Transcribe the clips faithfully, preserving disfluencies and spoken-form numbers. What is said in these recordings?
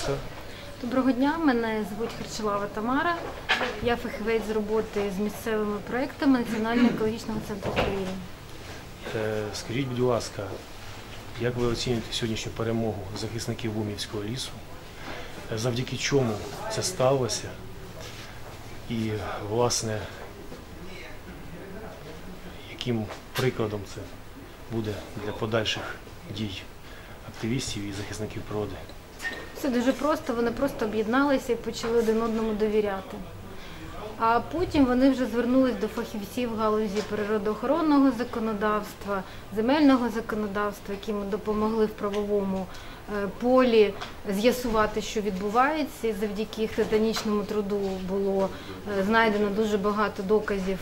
ласка. Доброго дня, мене звуть Харчалава Тамара. Я фахівець з роботи з місцевими проєктами Національного екологічного центру України. Скажіть, будь ласка, як ви оцінюєте сьогоднішню перемогу захисників Бумівського лісу? Завдяки чому це сталося? І, власне, яким прикладом це буде для подальших дій активістів і захисників природи? Все дуже просто, вони просто об'єдналися і почали один одному довіряти. А потім вони вже звернулись до фахівців в галузі природоохоронного законодавства, земельного законодавства, які ми допомогли в правовому полі з'ясувати, що відбувається. І завдяки їх титанічному труду було знайдено дуже багато доказів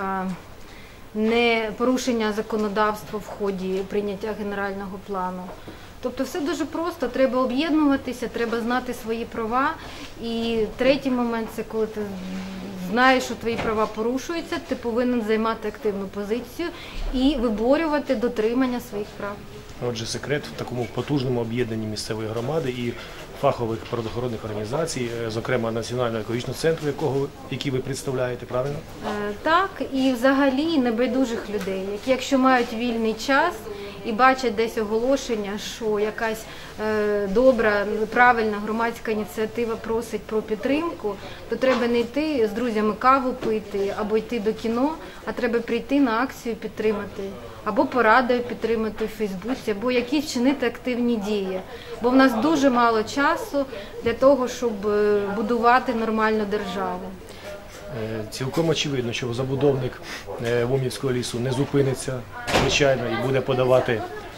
не порушення законодавства в ході прийняття генерального плану. Тобто все дуже просто, треба об'єднуватися, треба знати свої права. І третій момент – це коли ти знаєш, що твої права порушуються, ти повинен займати активну позицію і виборювати дотримання своїх прав. Отже, секрет в такому потужному об'єднанні місцевої громади і фахових природоохоронних організацій, зокрема Національного екологічного центру, якого, який ви представляєте, правильно? Е, так, і взагалі небайдужих людей, які якщо мають вільний час і бачать десь оголошення, що якась е, добра, правильна громадська ініціатива просить про підтримку, то треба не йти з друзями каву пити або йти до кіно, а треба прийти на акцію підтримати. Або порадою підтримати в Фейсбуці, або якісь чинити активні дії. Бо в нас дуже мало часу для того, щоб будувати нормальну державу. Цілком очевидно, що забудовник Бумівського лісу не зупиниться, звичайно, і буде подавати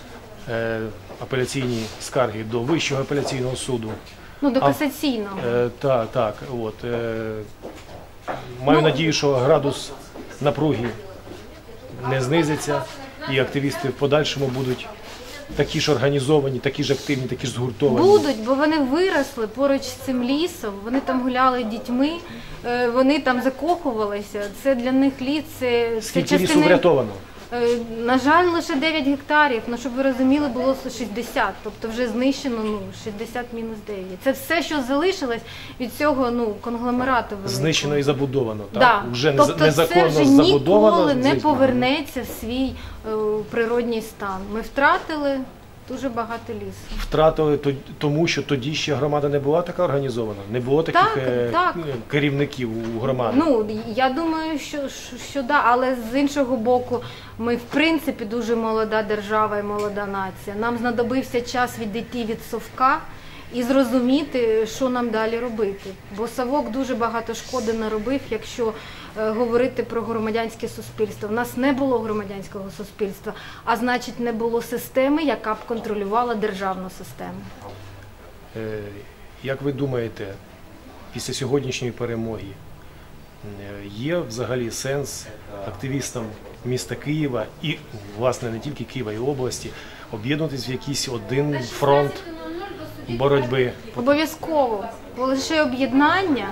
апеляційні скарги до Вищого апеляційного суду. Ну, до касаційного. А, так, так. От. Маю ну, надію, що градус напруги не знизиться, і активісти в подальшому будуть такі ж організовані, такі ж активні, такі ж згуртовані. Будуть, бо вони виросли поруч з цим лісом, вони там гуляли дітьми, вони там закохувалися. Це для них ліс, це, це Скільки частини... лісу врятовано? На жаль, лише дев'ять гектарів, ну, щоб ви розуміли, було шістдесят, тобто вже знищено ну, шістдесят мінус дев'ять. Це все, що залишилось від цього ну, конгломерату великого. Знищено і забудовано, так? Да. Вже тобто незаконно це вже забудовано. Ніколи не повернеться в свій е, природній стан. Ми втратили дуже багато лісу. Втратили тому, що тоді ще громада не була така організована? Не було таких так, е так. керівників у громаді? Ну, я думаю, що, що, що да, але з іншого боку, ми в принципі дуже молода держава і молода нація. Нам знадобився час відійти від совка і зрозуміти, що нам далі робити. Бо совок дуже багато шкоди наробив, якщо е, говорити про громадянське суспільство. У нас не було громадянського суспільства, а значить не було системи, яка б контролювала державну систему. Е, як ви думаєте, після сьогоднішньої перемоги є взагалі сенс активістам міста Києва і, власне, не тільки Києва і області, об'єднуватись в якийсь один фронт боротьби? Обов'язково. Лише об'єднання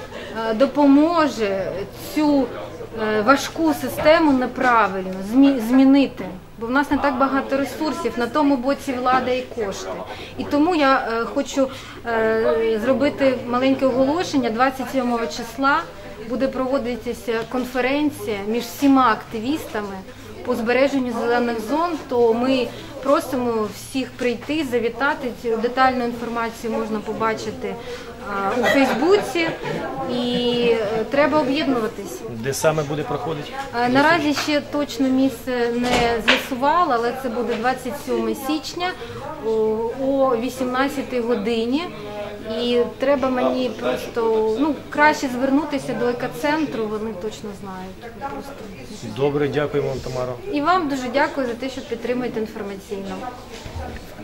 допоможе цю важку систему неправильно змінити. Бо в нас не так багато ресурсів, на тому боці влада і кошти. І тому я хочу зробити маленьке оголошення. двадцять сьомого числа буде проводитися конференція між всіма активістами по збереженню зелених зон, то ми просимо всіх прийти, завітати. Детальну інформацію можна побачити у Фейсбуці, і треба об'єднуватись. Де саме буде проходити? Наразі ще точно місце не з'ясувала, але це буде двадцять сьомого січня о вісімнадцятій годині. І треба мені просто, ну, краще звернутися до екоцентру, вони точно знають. Просто... Добре, дякуємо вам, Тамара. І вам дуже дякую за те, що підтримуєте інформаційно.